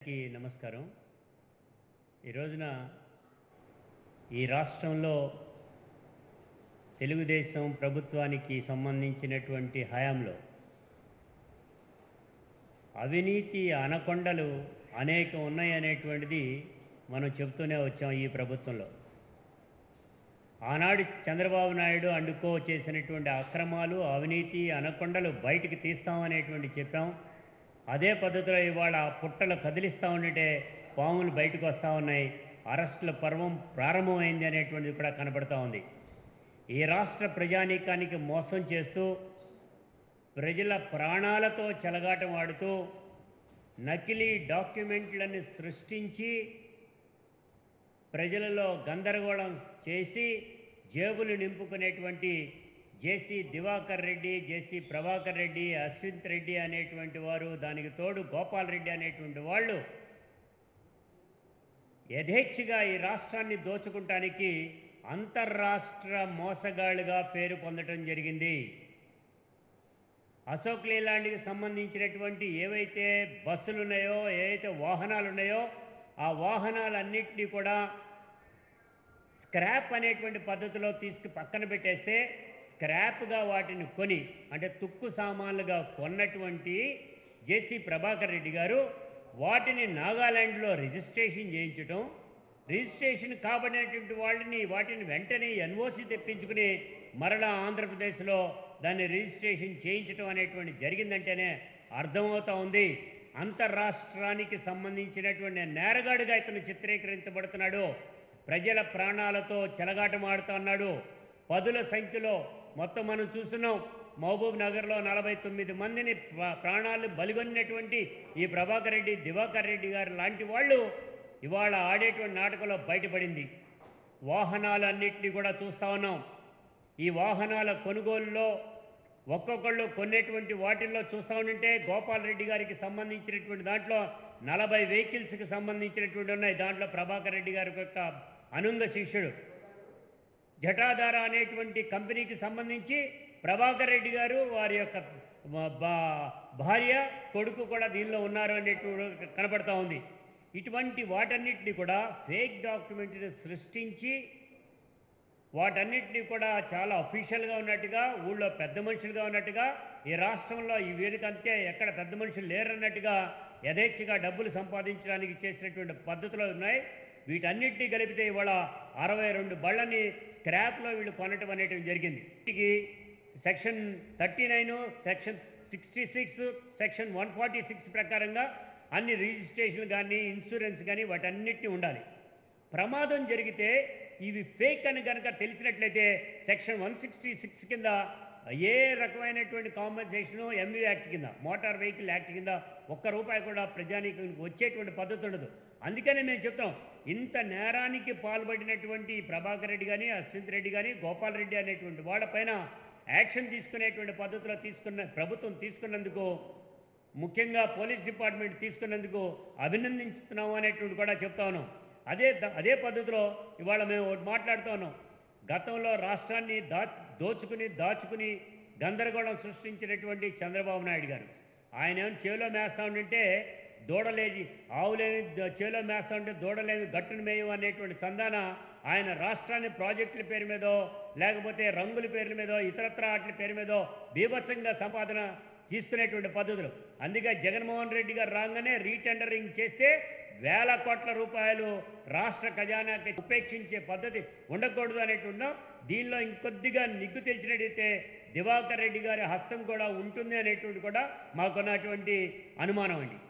అందరికీ నమస్కారం. ఈ రోజున ఈ రాష్ట్రంలో తెలుగుదేశం ప్రభుత్వానికి సంబంధించినటువంటి హయాంలో అవినీతి అనకొండలు అనేకం ఉన్నాయనేటువంటిది మనం చెప్తూనే వచ్చాం. ఈ ప్రభుత్వంలో ఆనాడు చంద్రబాబు నాయుడు అండుకో చేసినటువంటి అక్రమాలు, అవినీతి అనకొండలు బయటికి తీస్తామనేటువంటి చెప్పాం. అదే పద్ధతిలో ఇవాళ పుట్టలు కదిలిస్తూ ఉంటే పాములు బయటకు వస్తూ ఉన్నాయి. అరెస్టుల పర్వం ప్రారంభమైంది అనేటువంటిది కూడా కనబడుతూ ఉంది. ఈ రాష్ట్ర ప్రజానీకానికి మోసం చేస్తూ ప్రజల ప్రాణాలతో చెలగాటం ఆడుతూ నకిలీ డాక్యుమెంట్లను సృష్టించి ప్రజలలో గందరగోళం చేసి జేబులు నింపుకునేటువంటి జేసీ దివాకర్ రెడ్డి, జేసీ ప్రభాకర్ రెడ్డి, అశ్విత్ రెడ్డి అనేటువంటి వారు, దానికి తోడు గోపాల్ రెడ్డి అనేటువంటి వాళ్ళు యథేచ్ఛగా ఈ రాష్ట్రాన్ని దోచుకుంటానికి అంతర్రాష్ట్ర మోసగాళ్ళుగా పేరు పొందడం జరిగింది. అశోక్ లేలాండ్కి సంబంధించినటువంటి ఏవైతే బస్సులు ఉన్నాయో, ఏవైతే వాహనాలు ఉన్నాయో, ఆ వాహనాలన్నింటినీ కూడా స్క్రాప్ అనేటువంటి పద్ధతిలో పక్కన పెట్టేస్తే స్క్రాప్గా వాటిని కొని, అంటే తుక్కు సామాన్లుగా కొన్నటువంటి జేసీ ప్రభాకర్ రెడ్డి గారు వాటిని నాగాలాండ్లో రిజిస్ట్రేషన్ చేయించడం, రిజిస్ట్రేషన్ కాబడినటువంటి వాటిని వెంటనే ఎన్ఓసి తెప్పించుకుని మరలా ఆంధ్రప్రదేశ్లో దాన్ని రిజిస్ట్రేషన్ చేయించడం అనేటువంటి జరిగిందంటేనే అర్థమవుతూ ఉంది. అంతర్రాష్ట్రానికి సంబంధించినటువంటి నేరగాడిగా ఇతను చిత్రీకరించబడుతున్నాడు. ప్రజల ప్రాణాలతో చెలగాటమాడుతున్నాడు. పదుల సంఖ్యలో మొత్తం మనం చూస్తున్నాం. మహబూబ్ నగర్లో 49 మందిని ప్రాణాలు బలిగొన్నటువంటి ఈ ప్రభాకర్ రెడ్డి, దివాకర్ రెడ్డి గారు లాంటి వాళ్ళు ఇవాళ ఆడేటువంటి నాటకంలో బయటపడింది. వాహనాలన్నింటినీ కూడా చూస్తూ ఉన్నాం. ఈ వాహనాల కొనుగోలులో ఒక్కొక్కళ్ళు కొనేటువంటి వాటిల్లో చూస్తూ ఉంటే గోపాల్ రెడ్డి గారికి సంబంధించినటువంటి దాంట్లో 40 వెహికల్స్కి సంబంధించినటువంటి ఉన్నాయి. దాంట్లో ప్రభాకర్ రెడ్డి గారి యొక్క అనుంగ శిష్యుడు జటాధార అనేటువంటి కంపెనీకి సంబంధించి ప్రభాకర్ రెడ్డి గారు, వారి యొక్క భార్య, కొడుకు కూడా దీనిలో ఉన్నారు అనేటువంటి కనపడుతూ ఉంది. ఇటువంటి వాటన్నిటిని కూడా ఫేక్ డాక్యుమెంట్ని సృష్టించి వాటన్నిటినీ కూడా చాలా అఫీషియల్గా ఉన్నట్టుగా, ఊళ్ళో పెద్ద మనుషులుగా ఉన్నట్టుగా, ఈ రాష్ట్రంలో ఈ వేదికంటే ఎక్కడ పెద్ద మనుషులు లేరన్నట్టుగా యథేచ్ఛగా డబ్బులు సంపాదించడానికి చేసినటువంటి పద్ధతులు ఉన్నాయి. వీటన్నిటినీ కలిపితే ఇవాళ 62 బళ్ళని స్క్రాప్లో వీళ్ళు కొనటం అనేటివి జరిగింది. వీటికి సెక్షన్ 39, సెక్షన్ 66, సెక్షన్ 146 ప్రకారంగా అన్ని రిజిస్ట్రేషన్లు కానీ, ఇన్సూరెన్స్ కానీ వాటన్నిటినీ ఉండాలి. ప్రమాదం జరిగితే ఇవి ఫేక్ అని కనుక తెలిసినట్లయితే సెక్షన్ 166 కింద ఏ రకమైనటువంటి కాంపెన్సేషను, ఎంవీ యాక్ట్ కింద, మోటార్ వెహికల్ యాక్ట్ కింద ₹1 కూడా ప్రజానీకానికి వచ్చేటువంటి పద్ధతి ఉండదు. అందుకనే మేము చెప్తాం, ఇంత నేరానికి పాల్పడినటువంటి ప్రభాకర్ రెడ్డి కానీ, అశ్విత్ రెడ్డి కానీ, గోపాల్ రెడ్డి అనేటువంటి వాళ్ళపైన యాక్షన్ తీసుకునేటువంటి పద్ధతిలో ప్రభుత్వం తీసుకున్నందుకు, ముఖ్యంగా పోలీస్ డిపార్ట్మెంట్ తీసుకున్నందుకు అభినందించుతున్నాము అనేటువంటి కూడా చెప్తా ఉన్నాం. అదే పద్ధతిలో ఇవాళ మేము మాట్లాడుతూ ఉన్నాం. గతంలో రాష్ట్రాన్ని దాచుకుని గందరగోళం సృష్టించినటువంటి చంద్రబాబు నాయుడు గారు, ఆయన ఏమైనా చేలో మేస్తా ఉంటే దూడలేని ఆవులేమి చేలో మేస్తా ఉంటే దూడలేమి గట్టును మేయు అనేటువంటి చందాన ఆయన రాష్ట్రాన్ని ప్రాజెక్టుల పేరు మీదో, లేకపోతే రంగుల పేర్ల మీదో, ఇతరత్ర వాటి పేరు మీదో బీభత్సంగా సంపాదన తీసుకునేటువంటి పద్ధతులు. అందుకే జగన్మోహన్ రెడ్డి గారు రాగానే రీటెండరింగ్ చేస్తే వేల కోట్ల రూపాయలు రాష్ట్ర ఖజానాకి ఉపేక్షించే పద్ధతి ఉండకూడదు అనేటువంటి, దీనిలో ఇంకొద్దిగా నిగ్గు తెలిసినట్టయితే దివాకర్ రెడ్డి గారి హస్తం కూడా ఉంటుంది అనేటువంటి కూడా మాకున్నటువంటి అనుమానం అండి.